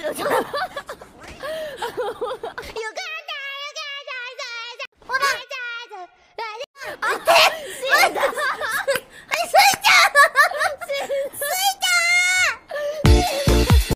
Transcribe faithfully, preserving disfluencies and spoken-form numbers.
よかったよかったほらあって